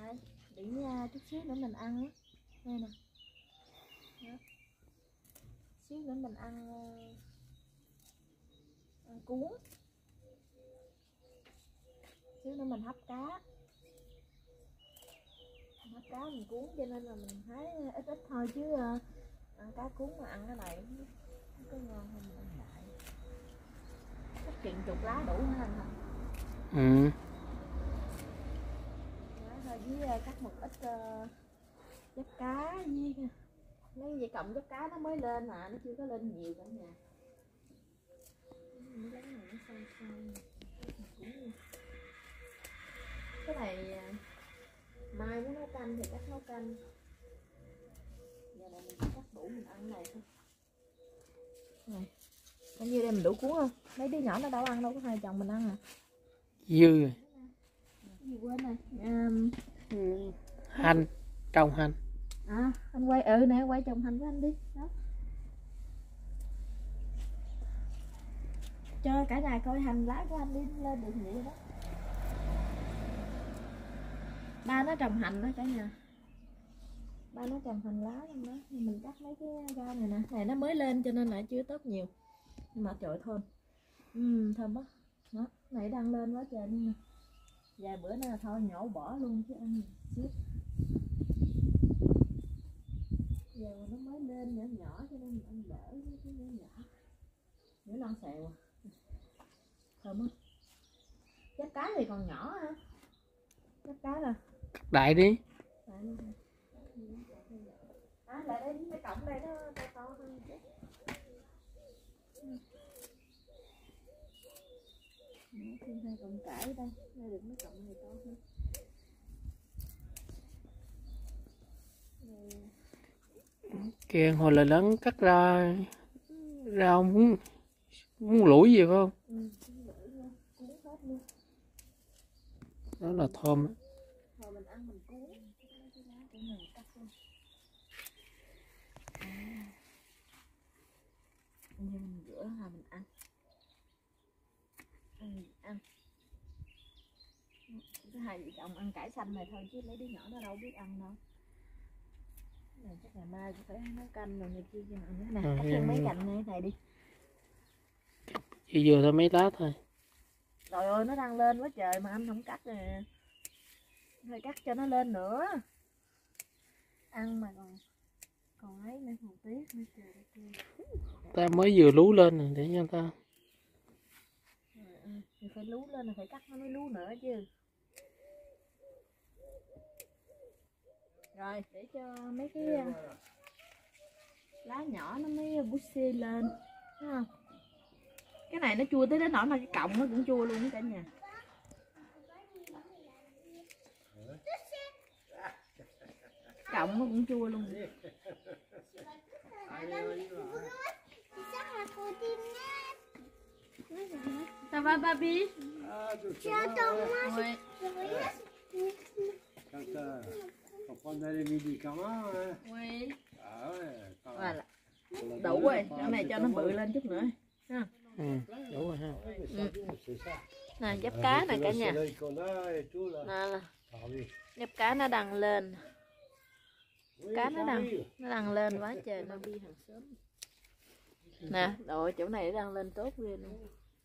Đây, để chút xíu nữa mình ăn á. Đây nè. Đó. Xíu nữa mình ăn cuốn. Xíu nữa mình hấp cá. Mình hấp cá mình cuốn cho nên là mình thấy ít ít thôi chứ ăn cá cuốn mà ăn cái này không có ngon hơn mình ăn lại. Chắc chừng chục lá đủ hả anh hả? Ừ. Đó, thôi với cắt một ít chép cá với mấy dây cọng chép cá nó mới lên mà nó chưa có lên nhiều cả nhà. Cái này mai muốn nấu canh thì cắt nấu canh. Giờ này mình cắt đủ mình ăn cái này thôi. Này, bao nhiêu đây mình đủ cuốn không? Mấy đứa nhỏ nó đâu ăn đâu, có hai chồng mình ăn à. Dư rồi. Gì quên rồi. Hành, trồng hành. À, anh quay nè, quay trồng hành với anh đi. Đó. Cho cả nhà coi hành lá của anh đi lên được vậy đó. Ba nó trồng hành đó cả nhà. Ba nó trồng hành lá trong đó. Mình cắt mấy cái rau này nè. Này nó mới lên cho nên là chưa tốt nhiều. Nhưng mà trời thơm. Thơm quá. Đó, này đang lên quá trời nè. Vài bữa nữa là thôi nhổ bỏ luôn chứ ăn xíu. Giờ nó mới lên nhỏ nhỏ cho nên mình ăn đỡ cái nhỏ nhỏ. Nhớ non xèo à. Thơm không? Chép cá thì còn nhỏ hả? Chép cá là Cắt đại đi. À, lại đây cái cọng đây nó to hơn chứ. Thêm hai cọng cải đây, đây được mấy cọng này to hơn. Kìa hồi là lớn cắt ra rau muốn lủi gì phải không? Cuốn hết luôn. Đó là thơm. Rồi mình ăn mình cuốn. Cái này cắt luôn. Giờ mình rửa là mình ăn. Ăn. Cái hai vợ chồng ăn cải xanh này thôi chứ mấy đứa nhỏ nó đâu biết ăn đâu. Cái này chắc ngày mai cũng phải nấu canh rồi này kia cho ăn nữa nè. Cắt thêm mấy cành này đi. Chỉ vừa thôi mấy lá thôi. Trời ơi nó đang lên quá trời mà anh không cắt nè. Phải cắt cho nó lên nữa. Ăn mà còn ấy nữa một tí nữa trời ơi. Ta mới vừa lú lên nè để cho ta. Thì phải lú lên là phải cắt nó mới lú nữa chứ. Rồi để cho mấy cái lá nhỏ nó mới bút xê lên. Thấy không? Cái này nó chua tới đến nỗi mà cái cọng nó cũng chua luôn cả nhà. Cọng nó cũng chua luôn. Ça va Babi? Oui. Faut prendre les médicaments. Oui. Ah ouais. Voilà. Đủ rồi, cái này cho nó bự lên chút nữa. Ha. Đủ rồi ha. Nè, giáp cá này cả nhà. Nè, giáp cá nó đằng lên. Cá nó đằng lên quá trời, nó đi hàng sớm. Nè, đội chỗ này đang lên tốt ghê luôn.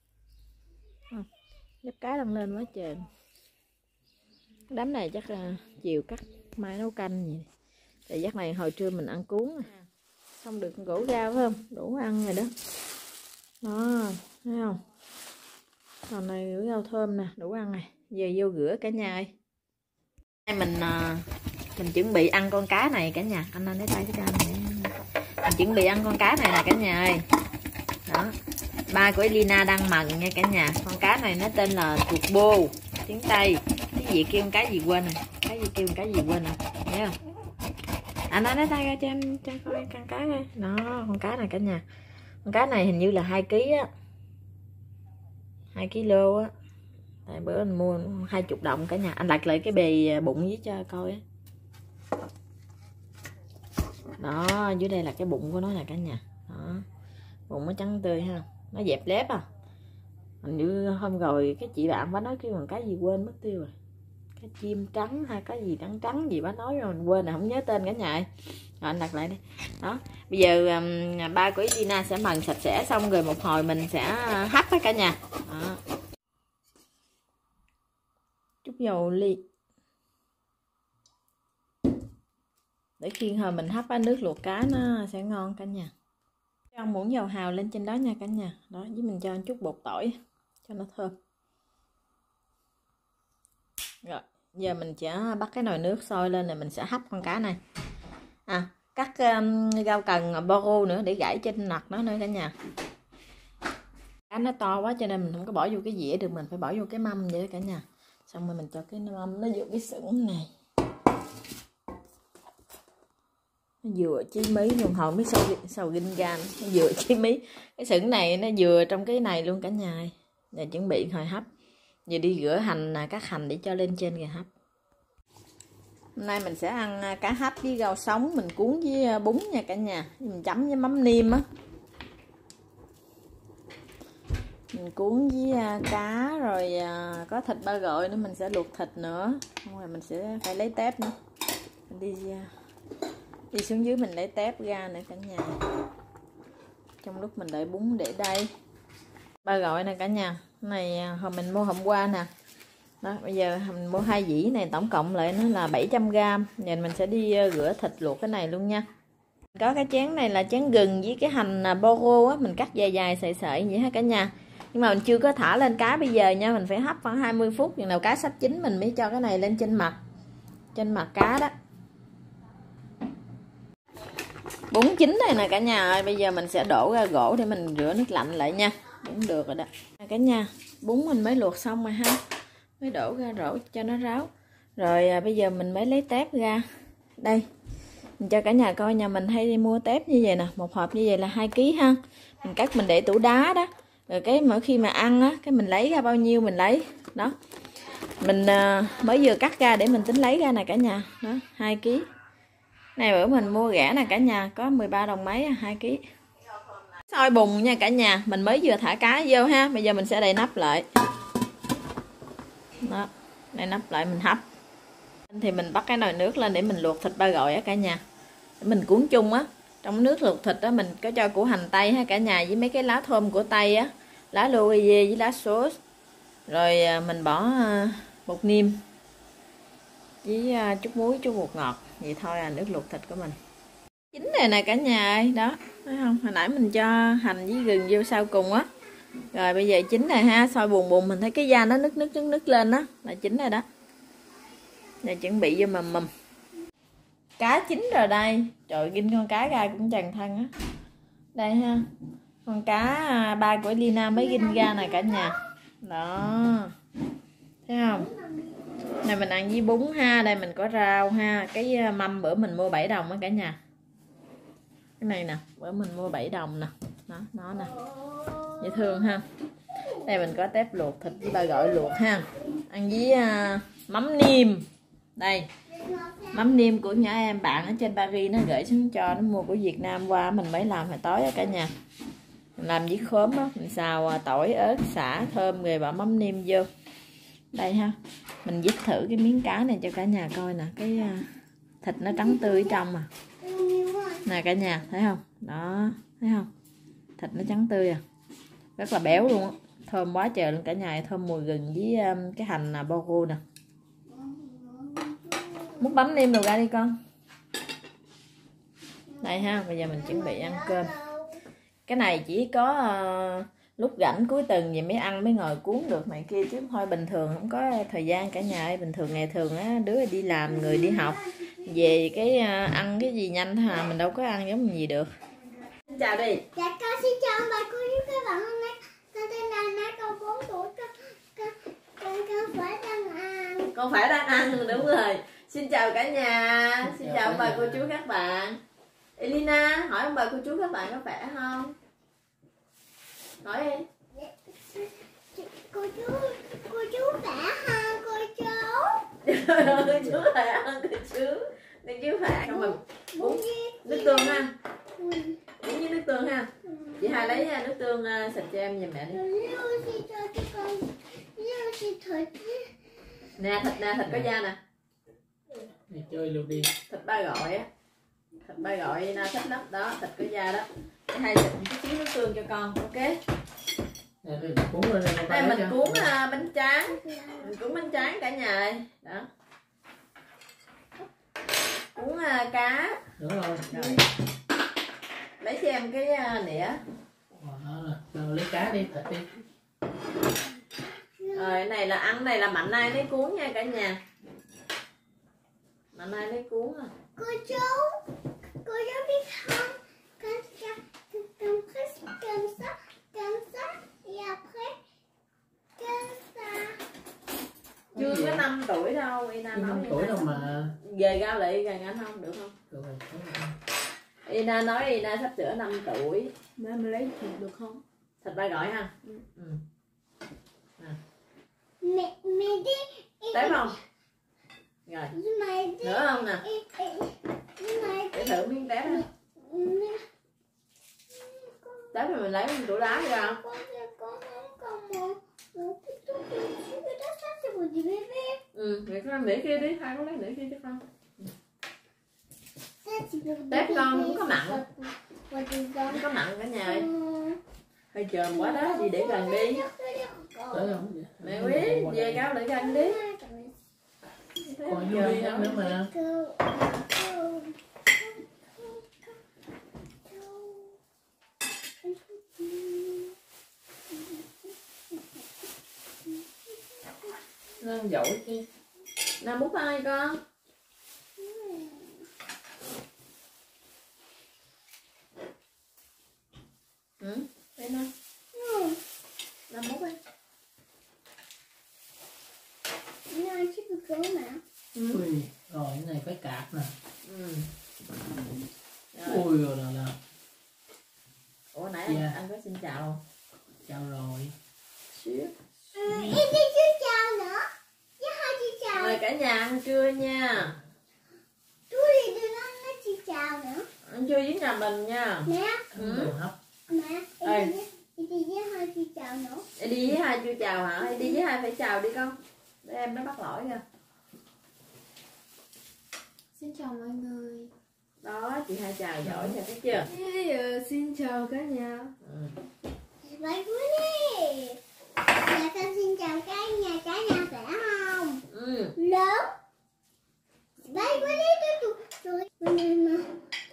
Giáp cá đằng lên quá trời. Đám này chắc là chiều cắt mai nấu canh gì. Tại giáp này hồi trưa mình ăn cuốn không được gỗ rau phải không? Đủ ăn rồi đó. Đó, thấy không? Còn này rau thơm nè, đủ ăn này. Giờ vô rửa cả nhà ơi. Đây mình chuẩn bị ăn con cá này cả nhà. Anh lấy tay cái này. Mình chuẩn bị ăn con cá này nè cả nhà ơi. Đó. Ba của Elina đang mần nha cả nhà. Con cá này nó tên là tuột bô, tiếng Tây. Cái gì kêu cái gì quên rồi. Cái gì kêu cái gì quên rồi. Thấy không? Anh lấy tay ra cho em coi con cá coi. Đó, con cá này cả nhà. Con cá này hình như là 2 kg á. 2 kg á. Tại bữa anh mua 20 đồng cả nhà. Anh đặt lại cái bì bụng với cho coi á. Đó, dưới đây là cái bụng của nó nè cả nhà. Đó. Bụng nó trắng tươi ha. Nó dẹp lép à. Hình như hôm rồi cái chị bạn bà nói kêu bằng cái gì quên mất tiêu rồi. Cái chim trắng hay có gì trắng trắng gì bá nói rồi mình quên, là không nhớ tên cả nhà ơi. Rồi anh đặt lại đi. Đó, bây giờ ba của Gina sẽ mần sạch sẽ xong rồi một hồi mình sẽ hấp hết cả nhà. Đó. Chút dầu ly để khi hồi mình hấp nước luộc cá nó sẽ ngon cả nhà. Cho muỗng dầu hào lên trên đó nha cả nhà. Đó, với mình cho chút bột tỏi cho nó thơm. Rồi giờ mình sẽ bắt cái nồi nước sôi lên rồi mình sẽ hấp con cá này. Cắt rau cần boro nữa để gãy trên mặt nó nữa cả nhà. Cá nó to quá cho nên mình không có bỏ vô cái dĩa được, mình phải bỏ vô cái mâm vậy đó cả nhà. Xong rồi mình cho cái mâm nó vô cái sửng này. Nó vừa chí mí luôn, hồi mới sầu ginh gan, nó vừa chí mí. Cái sửng này nó vừa trong cái này luôn cả nhà. Để chuẩn bị hồi hấp. Giờ đi rửa hành, cắt hành để cho lên trên rồi hấp. Hôm nay mình sẽ ăn cá hấp với rau sống, mình cuốn với bún nha cả nhà. Mình chấm với mắm nêm á. Mình cuốn với cá rồi có thịt ba gọi nữa, mình sẽ luộc thịt nữa. Xong rồi mình sẽ phải lấy tép nữa. Mình đi xuống dưới mình lấy tép ra nữa cả nhà. Trong lúc mình đợi bún để đây. Ba gọi nè cả nhà. Cái này hồi mình mua hôm qua nè. Đó, bây giờ mình mua 2 dĩ này, tổng cộng lại nó là 700g. Giờ mình sẽ đi rửa thịt luộc cái này luôn nha. Có cái chén này là chén gừng với cái hành boro á, mình cắt dài dài sợi sợi vậy ha cả nhà. Nhưng mà mình chưa có thả lên cá bây giờ nha, mình phải hấp khoảng 20 phút, chừng nào cá sắp chín mình mới cho cái này lên trên mặt cá đó. Bún chín này nè cả nhà ơi, bây giờ mình sẽ đổ ra gỗ để mình rửa nước lạnh lại nha. Cũng được rồi đó. Cả nhà, bún mình mới luộc xong rồi ha. Mới đổ ra rổ cho nó ráo. Rồi bây giờ mình mới lấy tép ra. Đây. Mình cho cả nhà coi, nhà mình hay đi mua tép như vậy nè, một hộp như vậy là 2 kg ha. Mình cắt mình để tủ đá đó. Rồi cái mỗi khi mà ăn á, cái mình lấy ra bao nhiêu mình lấy. Đó. Mình mới vừa cắt ra để mình tính lấy ra nè cả nhà. Đó, 2 kg. Này bữa mình mua rẻ nè cả nhà, có 13 đồng mấy 2 kg. Sôi bùng nha cả nhà, mình mới vừa thả cá vô ha. Bây giờ mình sẽ đậy nắp lại. Đó, đậy nắp lại mình hấp. Thì mình bắt cái nồi nước lên để mình luộc thịt ba gọi á cả nhà. Để mình cuốn chung á. Trong nước luộc thịt á mình có cho củ hành tây ha cả nhà, với mấy cái lá thơm của tây á, lá laurier với lá sốt. Rồi mình bỏ bột niêm với chút muối, chút bột ngọt. Vậy thôi là nước luộc thịt của mình. Chín này nè cả nhà ơi, đó, thấy không? Hồi nãy mình cho hành với gừng vô sau cùng á. Rồi bây giờ chín này ha, sôi bùn bùn mình thấy cái da nó nứt lên đó, là chín rồi đó. Rồi chuẩn bị vô mầm. Cá chín rồi đây. Trời, ginh con cá ra cũng tràn thân á. Đây ha. Con cá ba của Lina mới ginh ra nè cả nhà. Đó. Thấy không? Này mình ăn với bún ha, đây mình có rau ha. Cái mâm bữa mình mua 7 đồng á cả nhà. Cái này nè, bữa mình mua 7 đồng nè. Đó, nó nè. Dễ thương ha. Đây mình có tép luộc thịt với ba gọi luộc ha. Ăn với mắm nêm. Đây. Mắm nêm của nhỏ em bạn ở trên Paris nó gửi xuống cho, nó mua của Việt Nam qua mình mới làm hồi tối á cả nhà. Mình làm với khóm á, mình xào tỏi, ớt, sả, thơm rồi bỏ mắm nêm vô. Đây ha. Mình dứt thử cái miếng cá này cho cả nhà coi nè, cái thịt nó trắng tươi ở trong à. Nè cả nhà, thấy không? Đó, thấy không? Thịt nó trắng tươi à. Rất là béo luôn á. Thơm quá trời luôn cả nhà, thơm mùi gừng với cái hành boro nè. Múc bấm nêm đồ ra đi con. Đây ha, bây giờ mình chuẩn bị ăn cơm. Cái này chỉ có lúc rảnh cuối tuần vậy mới ăn, mới ngồi cuốn được này kia, chứ thôi bình thường không có thời gian cả nhà ơi. Bình thường ngày thường á, đứa đi làm, người đi học về cái ăn cái gì nhanh thôi à, mình đâu có ăn giống gì được. Xin chào đi. Dạ con xin chào ông bà cô chú các bạn, hôm nay con tên là Na, con 4 tuổi, con phải đang ăn. Con phải đang ăn, đúng rồi. Xin chào cả nhà, xin chào ông bà cô chú các bạn. Elina, hỏi ông bà cô chú các bạn có khỏe không? Hỏi đi. Cô chú khỏe ha cô chú. Cô chú khỏe không cô chú? Đừng chú khỏe không mà bún nước tương ha. Bún với nước tương ha. Chị Hai lấy nước tương sạch cho em giùm mẹ đi. Nè thịt có da nè. Đi chơi luôn đi. Thịt ba gọi á. Thịt ba gọi Na thích lắm. Đó, thịt có da đó. Hai thịt một chút nước tương cho con, ok. Đây cuốn lên đây. Đây mình cuốn bánh tráng. Mình cuốn bánh tráng cả nhà ơi. Đó. Cuốn cá. Đúng rồi. Rồi. Lấy cho em cái nĩa. Rồi lấy cá đi, thịt đi. Rồi cái này là ăn, này là Mạnh Ai lấy cuốn nha cả nhà. Mạnh Ai lấy cuốn à. Cô cháu biết không? Comme ça, et après, comme ça. Chưa có 5 tuổi đâu, Ina nói 5 tuổi đâu mà. về Gao Lị gần anh không được không? Được rồi. Ina nói Ina sắp sửa 5 tuổi. Má mình lấy thịt được không? Thịt ba gọi ha. Mais đi. Tép không? Rồi. Mais đi. Nữa không nè? Để thử miếng tép ha. Tép thì mình lấy một tủ đá ra. Con không còn một cái túi cái đó sắp sẽ một gì bébé. Vậy con nĩa kia đi, hai con lấy nĩa kia cho con. Tép Tép con không có mặn. Không Không có mặn cả nhà ơi. Hơi chờm quá đó, đi để gần đi. Tới không? Mẹ Quý, về Gao Lị gần đi. Còn vô đi ăn nữa mà. Nó dỗi chứ. Nào bút ai con? Đây nè. Làm bút đi. Nó chứ cứ mà. Ui, rồi cái này phải cạp nè. Rồi. Ui rồi là. Ủa nãy anh có xin chào không? Chào rồi. Xíu. Em đi chưa chào nữa. Chứ hai chị chào. Mời cả nhà ăn trưa nha. Chú đi đưa nó chị chào nữa. Ăn trưa với nhà mình nha. Mẹ. Đồ hấp. Mẹ. Em đi với hai chị chào nữa. Em đi với hai chưa chào hả? Em đi với hai phải chào đi con. Để em nó bắt lỗi nha. Xin chào mọi người. Đó, chị hai chào giỏi nha, thấy chưa? Xin chào cả nhà. Vậy vui đi. Dạ con xin chào cả nhà khỏe không? Lớn. Vậy vui đi tôi mình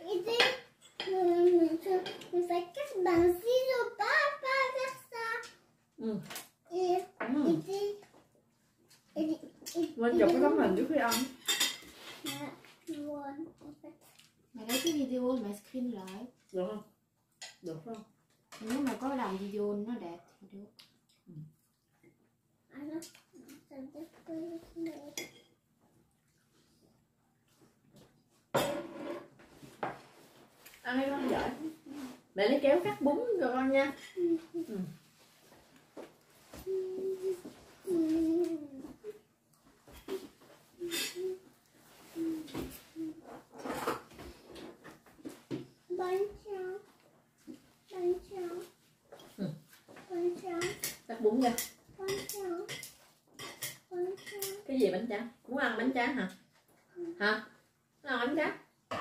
phải cắt bằng siro ba cắt xa. Quên chụp cái tấm hình trước khi ăn. Mày lấy cái video mày screen lại. Được không? Được không? Nếu mà có làm video nó đẹp thì được. Ăn đi con giỏi. Mẹ lấy kéo cắt bún cho con nha. Cắt bún nha. Cái gì bánh tráng? Muốn ăn bánh tráng hả? Hả? Nó ăn bánh tráng?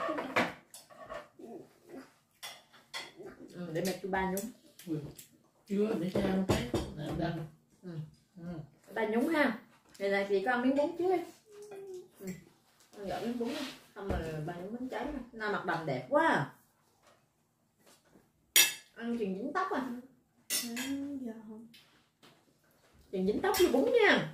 Để mẹ chú ba nhúng. Chưa để cho ăn cái đăng. Ba nhúng ha. Này là chị có ăn miếng bún trước đi. Ăn gỡ miếng bún đi. Không mà ba nhúng bánh tráng. Nó mặt đầm đẹp quá à. Ăn chừng dính tóc à. Dạ không. Chừng dính tóc với bún nha.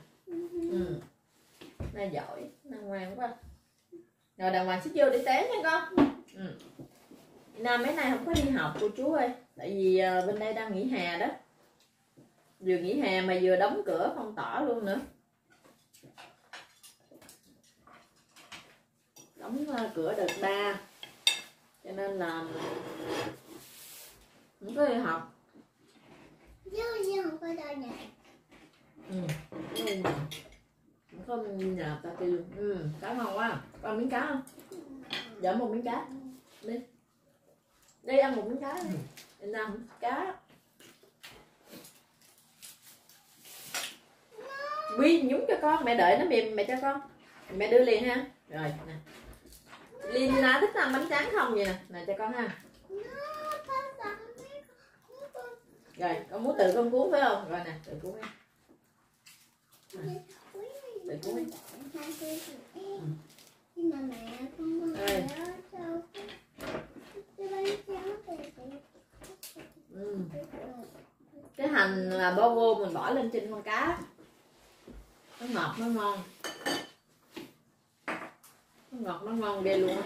Nó giỏi, nó ngoan quá. Rồi đàng hoàng xích vô để té nha con. Nam mấy nay không có đi học cô chú ơi. Tại vì bên đây đang nghỉ hè đó. Vừa nghỉ hè mà vừa đóng cửa phong tỏa luôn nữa. Đóng cửa đợt 3. Cho nên là không có đi học. Chứ không có đâu nhỉ. Không có nhà ta tiêu. Cá ngon quá. Con miếng cá không? Dạ một miếng cá. Đi. Đi ăn một miếng cá đi. Đi ăn cá. Quy nhúng cho con, mẹ đợi nó mềm mẹ cho con. Mẹ đưa liền ha. Rồi nè. Lina thích ăn bánh tráng không vậy nè, nè cho con ha. Rồi, con muốn tự con cuốn phải không? Rồi nè, tự cuốn đi. Tự cuốn đi. Nhưng mà mẹ không muốn sao cái bánh tráng Cái hành là bao gồm mình bỏ lên trên con cá, nó ngọt nó ngon, nó ngọt nó ngon ghê luôn á.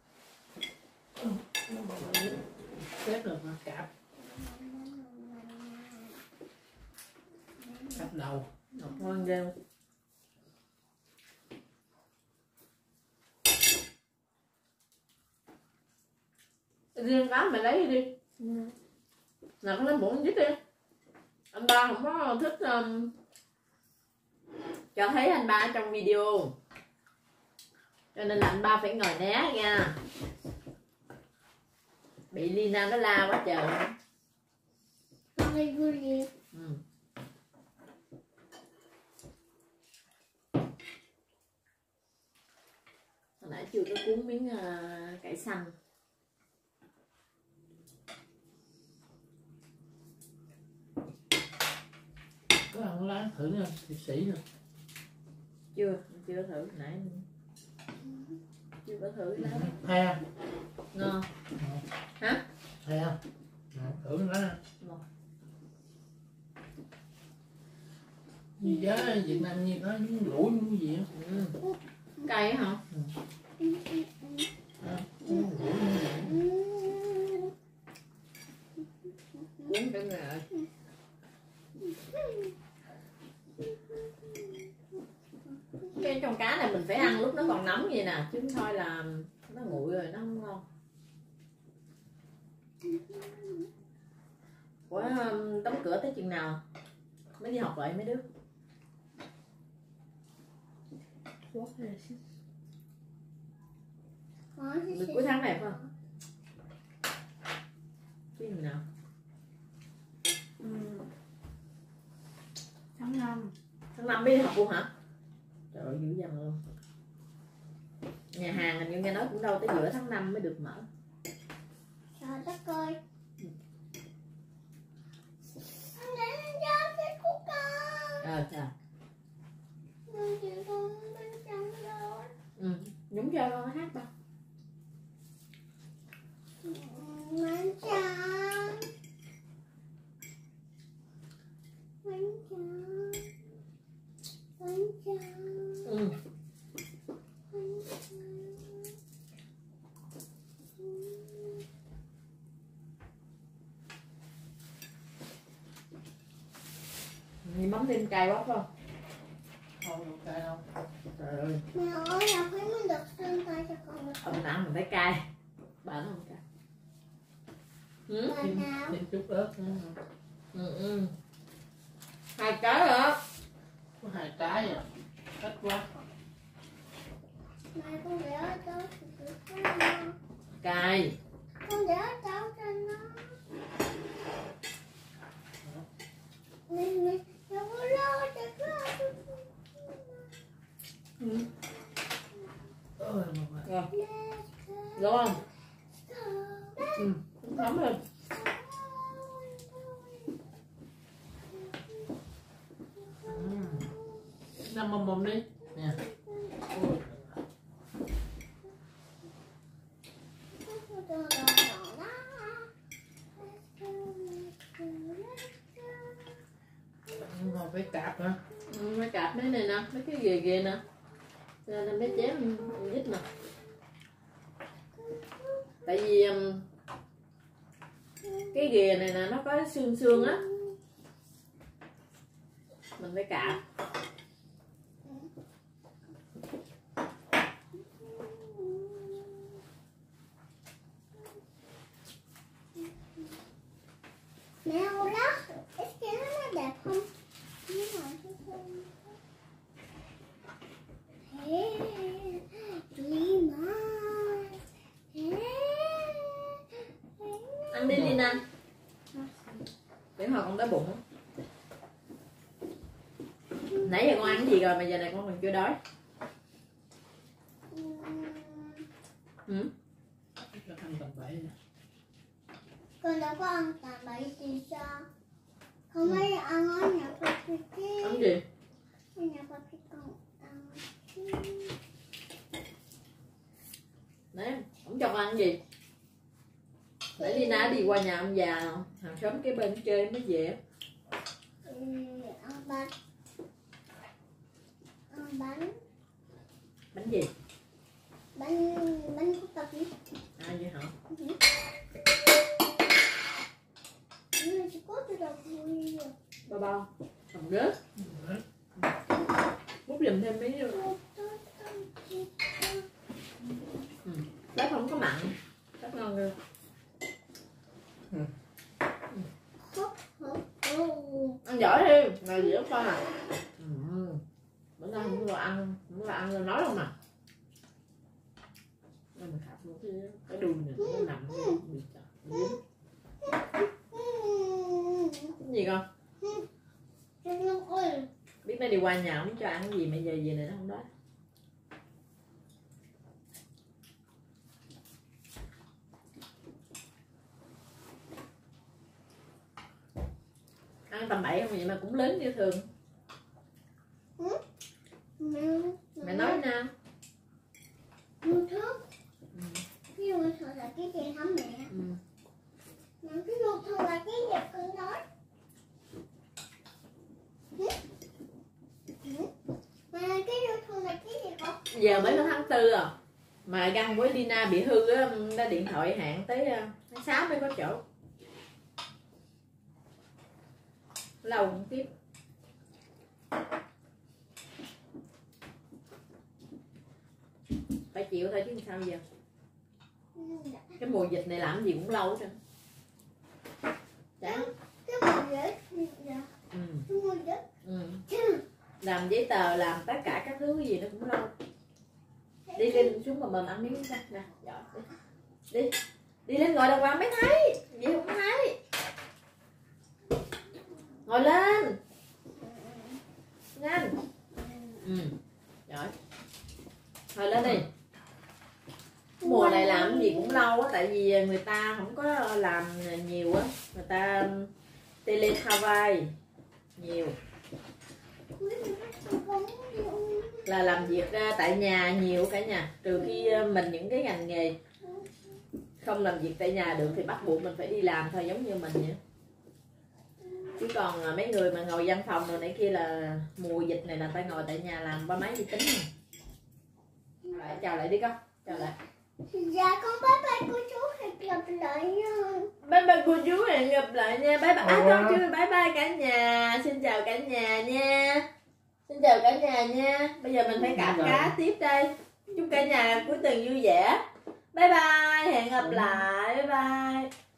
Xếp được mà cạp đầu Ngọt ngon ghê luôn. Riêng cá mày lấy đi. Nào con lấy muỗng dít đi. Anh ba không có thích cho thấy anh ba trong video, cho nên là anh ba phải ngồi né nha. Bị Lina nó la quá trời. con đi vui gì Hồi nãy chưa có cuốn miếng cải xanh. có ăn lá thử nha, thịt sĩ nè. Chưa thử nãy chưa có thử lá. He Ngon hả? he thử lá như giá Việt Nam như nó lũi như gì á. Cay hả? Cuốn cái này. Cái trong cá này mình phải ăn lúc nó còn nóng vậy nè, chứ thôi là nó nguội rồi nó không ngon. Ủa, đóng cửa tới chừng nào mới đi học lại mấy đứa? Được cuối tháng này phải không? Chứ chừng nào? Tháng 5. Tháng 5 mới đi học luôn hả? Trời ơi dữ dằn luôn. Nhà hàng hình như nghe nói cũng đâu tới giữa tháng 5 mới được mở. trời đất ơi anh để lên cho cái của con Trời. nhưng chị con bên trong rồi Nhúng cho con hát ba. bánh tráng bánh tráng bánh tráng bánh tráng Như mắm thêm cay quá phải không? Không cay đâu. Trời ơi. mẹ ơi làm thấy mình được xương tay cho con được Ông nào mình phải cay. Bà nó không cay. bà nào Thêm chút ớt nữa. 2 cái rồi. Có 2 trái à, thích quá. mẹ con để ở đâu thì được cho nó Cay. con để ở đâu cho nó mình đâu có lo cho Ôi mà Rồi. nó Đúng không? Nóng lên. Nằm mồm đi nè. Ôi. Nhưng mà phải cạp hả? Mấy cạp mấy này nè, mấy cái ghề ghề nè. Cho nên mấy chém dít nè. Tại vì cái ghề này nè nó có xương xương á, mình phải cạp. mẹ ơi đó cái nó đẹp không Ăn đi Lina. Để hồi con đói bụng. Nãy giờ con ăn gì rồi mà giờ này con còn chưa đói? Ừ? Nó ăn tầm 7 nè. Con đã có ăn tạm bậy thì sao? Không phải ăn ở nhà papi chứ. Ăn gì? Ở nhà papi con ăn chứ. Đấy, không cho con ăn gì? Để Lina đi qua nhà ông già hàng xóm cái bên chơi mới về. Ăn bánh. Ăn bánh. Bánh gì? Bánh của papi. À vậy hả? Nhưng chỉ có từ đầu vui rồi. Bao bao. Còn rớt. Múc giùm thêm miếng nữa. Bếp không có mặn. Bếp ngon rồi. Ăn giỏi đi, ngày gì đó con à. Bữa nay không có ăn, không có ăn nói đâu mà. Nên mình khắp một cái đùi này nó nằm bị dính. Cái gì con? Biết nó đi qua nhà không cho ăn cái gì mà giờ về này nó không đói. Ăn tầm bậy không vậy mà cũng lớn như thường. Mẹ nói nào? YouTube. Cái YouTube là cái gì hả mẹ? Cái YouTube là cái gì con nói? Mà cái YouTube là cái gì con? Giờ mới có tháng 4 à. Mà găng với Dina bị hư á, đã điện thoại hạn tới tháng 6 mới có chỗ. Lâu không tiếp. Phải chịu thôi chứ sao giờ. Cái mùa dịch này làm gì cũng lâu hết trơn. Chán. Cái mùa dịch dạ. Cái mùa dịch. Làm giấy tờ, làm tất cả các thứ cái gì nó cũng lâu. Đi lên xuống mà mình ăn miếng ra nè, giỏi đi. Đi lên ngồi đàng hoàng mới thấy. Vậy không thấy. Ngồi lên. Nhanh. Giỏi. Ngồi lên đi. Mùa này làm gì cũng lâu á, tại vì người ta không có làm nhiều á, người ta teletravail nhiều, là làm việc tại nhà nhiều cả nhà, trừ khi mình những cái ngành nghề không làm việc tại nhà được thì bắt buộc mình phải đi làm thôi, giống như mình vậy. Chứ còn mấy người mà ngồi văn phòng rồi này kia là mùa dịch này là ta ngồi tại nhà làm qua máy vi tính. Lại chào lại đi con, chào lại. Dạ con bye bye cô chú, hẹn gặp lại nha. Bye bye cô chú, hẹn gặp lại nha. Bye bye. Con chưa bye bye cả nhà. Xin chào cả nhà nha. Xin chào cả nhà nha. Bây giờ mình phải cạp cá tiếp đây. Chúc cả nhà cuối tuần vui vẻ. Bye bye, hẹn gặp lại. Bye bye.